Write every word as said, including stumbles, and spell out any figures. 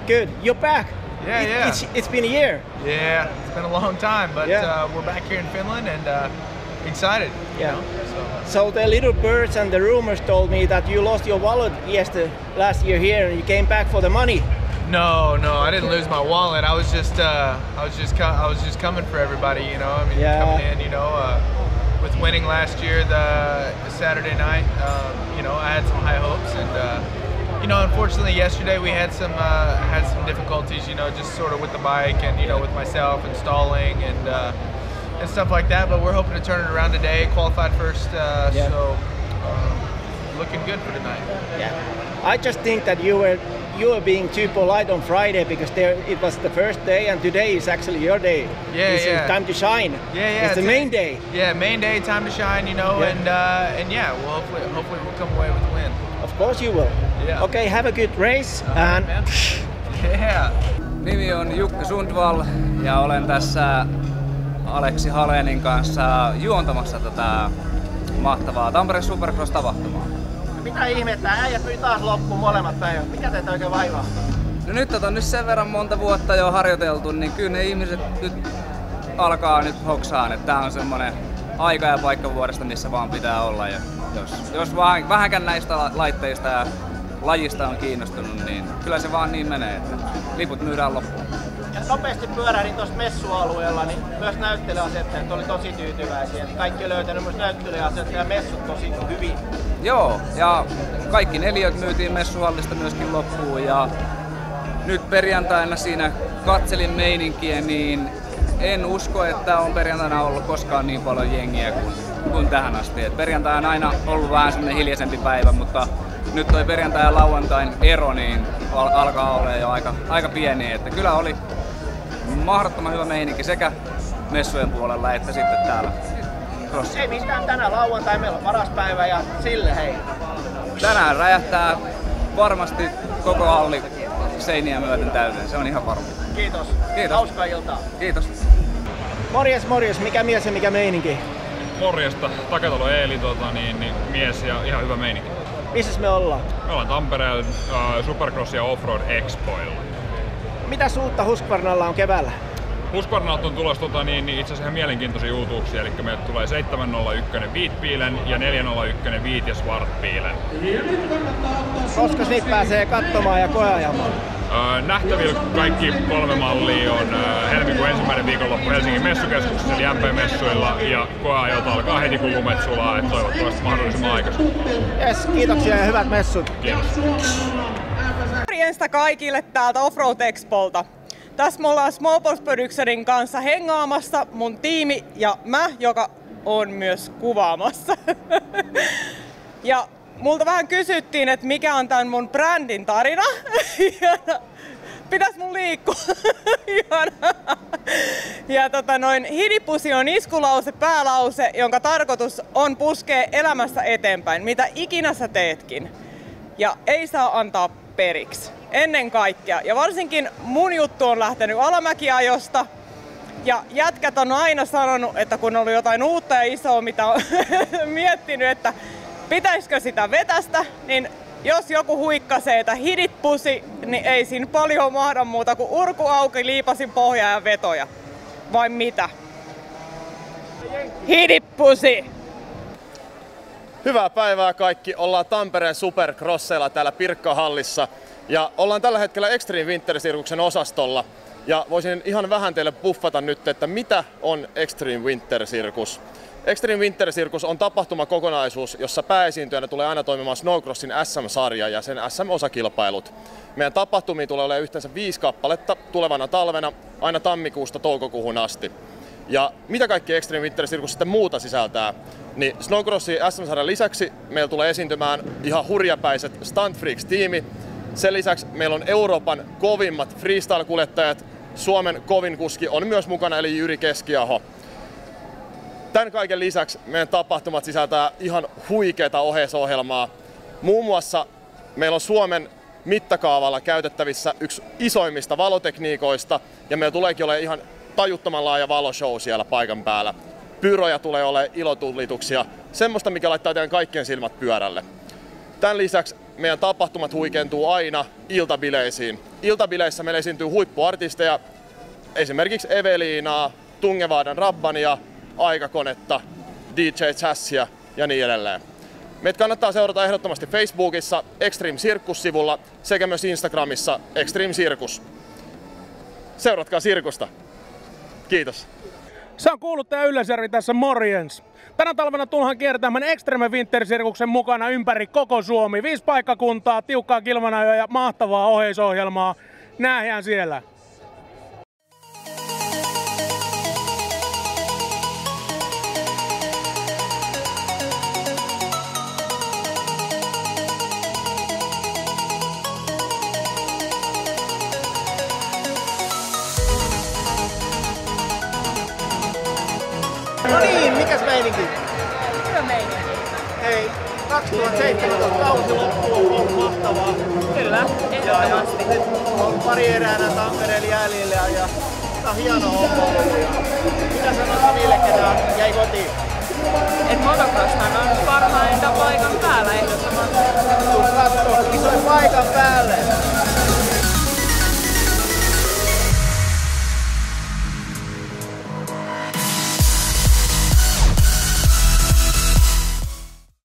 Good. You're back. Yeah, it, yeah. It's, it's been a year. Yeah, it's been a long time, but yeah. uh, we're back here in Finland and uh, excited. Yeah. You know, so. so the little birds and the rumors told me that you lost your wallet yesterday, last year here, and you came back for the money. No, no, I didn't lose my wallet. I was just, uh, I was just, I was just coming for everybody. You know, I mean, yeah. coming in. You know, uh, with winning last year, the, the Saturday night. Um, you know, I had some high hopes, and uh, you know, unfortunately, yesterday we had some, uh, had some difficulties. You know, just sort of with the bike, and you know, with myself and stalling, and. Uh, and stuff like that, but we're hoping to turn it around today. Qualified first, uh, yeah. so um, looking good for tonight. Yeah, I just think that you were you were being too polite on Friday because there it was the first day, and today is actually your day. Yeah, it's yeah. time to shine. Yeah, yeah. It's the main day. Yeah, main day, time to shine. You know, yeah. and uh, and yeah, well, hopefully, hopefully we'll come away with a win. Of course you will. Yeah. Okay, have a good race. Uh, and yeah. Nimi on Jukka Sundvall ja olen tässä Aleksi Halenin kanssa juontamassa tätä mahtavaa Tampere Supercross-tapahtumaa. Mitä ihmettä, äijät myi taas loppuun molemmat päivät. Mikä teitä oikein vaivaa? No nyt on nyt sen verran monta vuotta jo harjoiteltu, niin kyllä ne ihmiset nyt alkaa nyt hoksaan, että tää on semmonen aika ja paikka vuodesta, missä vaan pitää olla. Ja jos jos vähän, vähänkään näistä laitteista ja lajista on kiinnostunut, niin kyllä se vaan niin menee, että liput myydään loppuun. Ja nopeasti pyörähdin tuossa messualueella, niin myös näyttelijäasettajat oli tosi tyytyväisiä. Kaikki on löytänyt myös näyttelijäasettajat ja messut tosi hyvin. Joo, ja kaikki neliöt myytiin messuhallista myöskin loppuun. Ja nyt perjantaina siinä katselin meininkiä, niin en usko, että on perjantaina ollut koskaan niin paljon jengiä kuin, kuin tähän asti. Et perjantai on aina ollut vähän semmoinen hiljaisempi päivä, mutta nyt toi perjantai ja lauantain ero niin al- alkaa olla jo aika, aika pieni. Että kyllä oli mahdottoman hyvä meininki sekä messujen puolella että sitten täällä crossilla. Ei mitään, tänään lauantai meillä on paras päivä ja sille hei. Tänään räjähtää varmasti koko halli seiniä myöten täyteen, se on ihan varma. Kiitos. Kiitos. Hauskaa iltaa. Kiitos. Morjes, morjes. Mikä mies ja mikä meininki? Morjesta. Takatalo Eeli, tota, niin, niin, mies ja ihan hyvä meininki. Missäs me ollaan? Me ollaan Tampereen uh, Supercross ja Offroad Expoilla. Mitä uutta Husqvarnalla on keväällä? Husqvarnalta on tulossa tota, niin, niin itse asiassa ihan mielenkiintoisia uutuuksia, eli meille tulee seitsemän nolla yksi Wheatpielen ja neljä nolla yksi Wheat ja Swartpielen. Koska niitä pääsee katsomaan ja koeajamaan? Öö, nähtävillä kaikki kolme mallia on öö, helmikuun ensimmäinen viikonloppu Helsingin messukeskuksessa eli M P-messuilla ja koeajot alkaa heti kun lumet sulaa, että toivottavasti mahdollisimman aikaisin. Yes, kiitoksia ja hyvät messut. Kiitos. Morjesta kaikille täältä Offroad Expolta. Tässä me ollaan Small Box Productionin kanssa hengaamassa, mun tiimi ja mä, joka on myös kuvaamassa. Ja multa vähän kysyttiin, että mikä on tän mun brändin tarina. Pitäis mun liikkua. Ja tota noin, hidipusi on iskulause, päälause, jonka tarkoitus on puskea elämässä eteenpäin, mitä ikinä sä teetkin. Ja ei saa antaa periksi. Ennen kaikkea. Ja varsinkin mun juttu on lähtenyt alamäkiajosta. Ja jätkät on aina sanonut, että kun on ollut jotain uutta ja isoa, mitä on miettinyt, että pitäisikö sitä vetästä, niin jos joku huikkasee, että hidit pusi, niin ei siinä paljon mahda muuta kuin urku auki, liipasin pohjaa ja vetoja. Vai mitä? Hidit pusi! Hyvää päivää kaikki. Ollaan Tampereen Supercrossilla täällä Pirkkahallissa. Ja ollaan tällä hetkellä Extreme Winter Circusen osastolla. Ja voisin ihan vähän teille buffata nyt, että mitä on Extreme Winter Circus. Extreme Winter Circus on tapahtumakokonaisuus, jossa pääesiintyjänä tulee aina toimimaan Snowcrossin S M-sarja ja sen S M-osakilpailut. Meidän tapahtumia tulee olemaan yhteensä viisi kappaletta tulevana talvena aina tammikuusta toukokuuhun asti. Ja mitä kaikki Extreme Winter Circus sitten muuta sisältää? Niin Snowcrossin S M-sarjan lisäksi meillä tulee esiintymään ihan hurjapäiset Stunt Freaks-tiimi. Sen lisäksi meillä on Euroopan kovimmat freestyle-kuljettajat. Suomen kovin kuski on myös mukana, eli Jyri Keskiaho. Tämän kaiken lisäksi meidän tapahtumat sisältää ihan huikeata oheisohjelmaa. Muun muassa meillä on Suomen mittakaavalla käytettävissä yksi isoimmista valotekniikoista, ja meillä tuleekin olemaan ihan tajuttoman laaja valoshow siellä paikan päällä. Pyroja tulee olemaan, ilotulituksia, semmoista mikä laittaa teidän kaikkien silmät pyörälle. Tämän lisäksi meidän tapahtumat huikentuu aina iltabileisiin. iltabileissä meillä esiintyy huippuartisteja, esimerkiksi Eveliinaa, Tungevaadan Rabbania, Aikakonetta, D J Chassia ja niin edelleen. Meitä kannattaa seurata ehdottomasti Facebookissa Extreme Circus-sivulla sekä myös Instagramissa Extreme Circus. Seuratkaa sirkusta. Kiitos. Se on kuuluttaja Ylläsjärvi tässä, morjens. Tänä talvena tullaan kiertämään Extreme Winter Circuksen mukana ympäri koko Suomi. Viisi paikkakuntaa, tiukkaa kilvanajoa ja mahtavaa oheisohjelmaa. Nähdään siellä. No niin, mikäs meininki? Hyvä meininki. Hei, kaksituhattaseitsemäntoista kausi loppuu, on ollut mahtavaa. Kyllä, Ja, ja ehdottomasti. nyt on pari erää Tampereella jäljellä ja, ja tää on hieno homma ollut. Ja mitä sanot niille, ketä jäi kotiin? Et motocross on